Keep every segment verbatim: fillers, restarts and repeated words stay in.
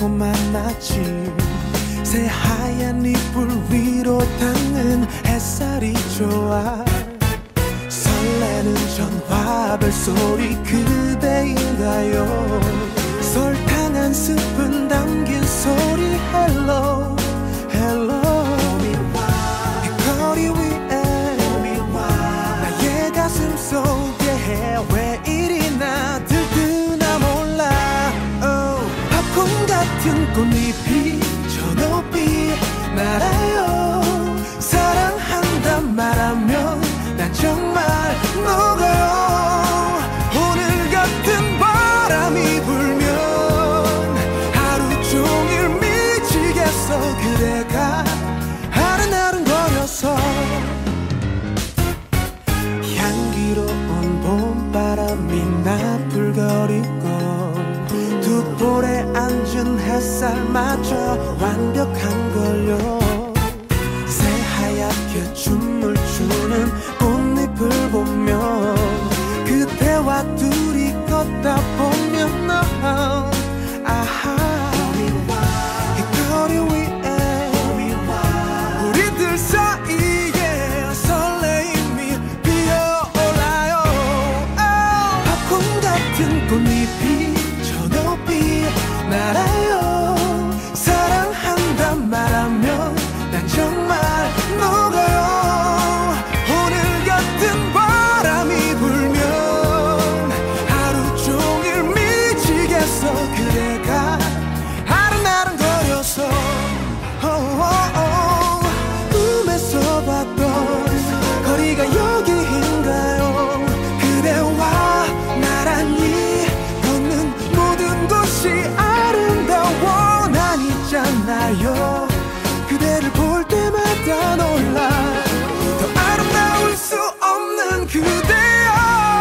달콤한 아침 새하얀 이불 위로 닿는 햇살이 좋아 설레는 전화벨 소리 그대인가요 설탕 한 스푼 담긴 소리 Hello Hello 이 거리 위에 나의 가슴 속에 왜 이리나 들뜨나 몰라 oh, 팝콘 같은 꽃잎이 저 높이 날아요 사랑한단 말하면 난 정말 녹아요 오늘 같은 바람이 불면 하루 종일 미치겠어 그대가 아른아른거려서 향기로운 봄바람이 나풀거리고 두 볼에 앉은 햇살마저 완벽한걸요 새하얗게 춤을 추는 꽃잎을 보면 그대와 둘이 걷다 보면 너 아하 이 거리 위에 우리들 사이에 설레임이 피어올라요 팝콘 같은 꽃잎이 저 높이 날아요 사랑한단 말하면 난 정말 녹아요 오늘 같은 바람이 불면 하루 종일 미치겠어 그대가 아른아른거려서 oh, oh, oh. 꿈에서 봤던 거리가 여기인가요 그대와 나란히 걷는 모든 곳이 아름다워 난 있잖아요 그대를 볼 때마다 놀라 더 아름다울 수 없는 그대여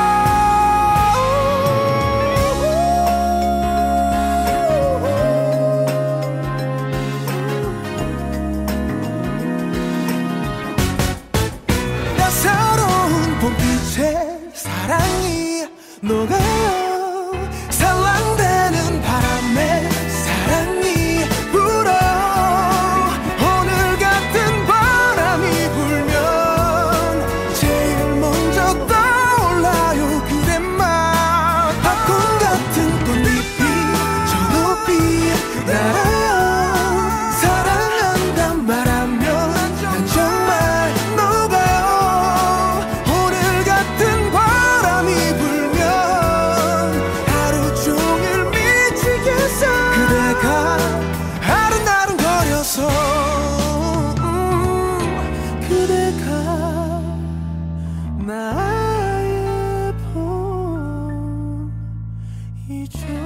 따사로운 봄빛에 사랑이 녹아요 살랑대는 바람에 사랑이 불어요 오늘 같은 바람이 불면 제일 먼저 떠올라요 그대만 팝콘 같은 꽃잎이 저 높이 날아요 사랑한단 말하면 난 정말 녹아요 오늘 같은 바람이 불면 하루 종일 미치겠어 그대가 아른아른거려서 음, 그대가 나의 봄이죠